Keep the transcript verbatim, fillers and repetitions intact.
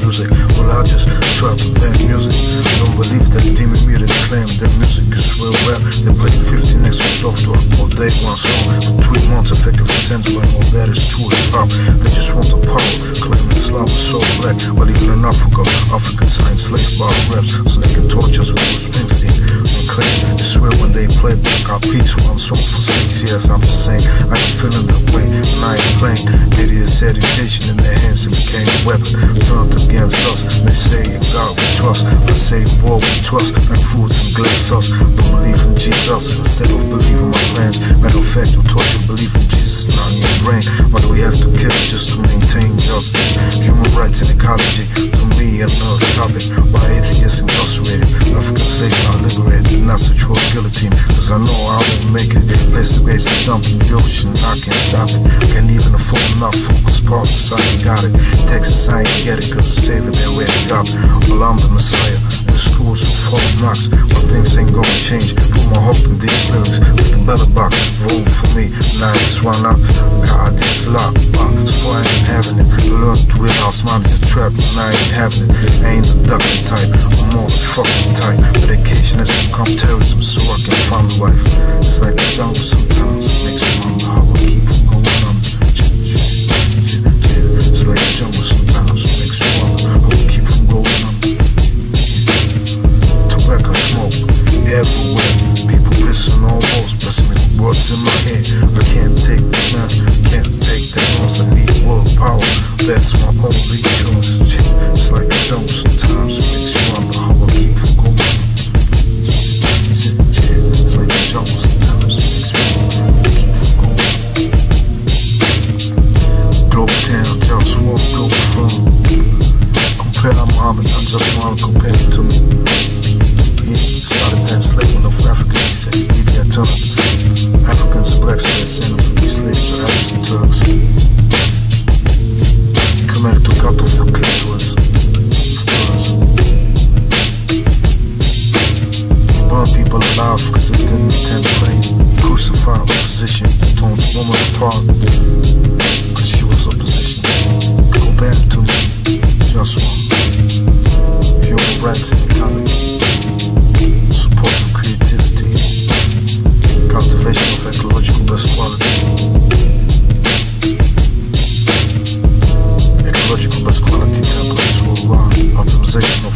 music. Well, I just try to bend music. Don't believe that demon media claim that music is real rap. They play fifteen extra software all day, one song for three months, effectively censoring all that is true hip hop. They just want the power, claiming Islam is so black. But even in Africa, Africans are enslaved by raps, so they can torture us with Bruce Springsteen and claim they swear when they play back our peace. One song for six years, I'm just saying I ain't feeling that way, and I ain't playing. Idiots' education in their hands, it became a weapon turned against us. They say in God we trust, I say war we trust, like foods and glaze sauce. Don't believe in Jesus instead of believing my plans. Matter of fact, you taught you believe in Jesus, not in your brain. Why do we have to kill just to maintain justice? Human rights and ecology, to me another topic. Why atheists incarcerated, African slaves are liberated, and that's the true guillotine. Cause I know I won't make it. Place the grace and dump in the ocean, I can't stop it. Can't even afford enough focus partners, I ain't got it. Texas, I ain't get it, cause the savior they already got. Well, I'm the Messiah, and the schools are full of knocks. But things ain't gonna change, put my hope in these lyrics. With the belly box, vote for me, now it's one up. God, this lot, uh, so I ain't having it. Learn to realize mine is a trap, and I ain't having it. I ain't the ducking type, I'm more the fucking type. Medication has become terrorism, so I can find a wife. It's like a jungle sometimes, it makes me wonder how I keep from going on. It's like a jungle sometimes, it makes me wonder how I keep from going on. Tobacco smoke everywhere, people pissing on walls, blessing me words in my head. I can't take the smell, can't take that noise, I need willpower, that's my only choice. It's like a jungle sometimes, it makes me wonder how I keep from going on. It's like a jungle sometimes, it makes me wonder how I keep from going on. Globetown, JustWar, Globalfirm. Compare Muhammad, I just wanna compare it to me. He started that enslavement of African sex, D B dot T T. Africans and blacks were sinners would be slaves to Arabs and Turks. He committed to cut off the clitoris. He burned people alive because they didn't intend to play. He crucified opposition, torn the woman apart because she was opposition. Compare it to me, JustWar. Human rights and ecology. Support for creativity, cultivation of ecological best quality, ecological best quality templates worldwide, optimization of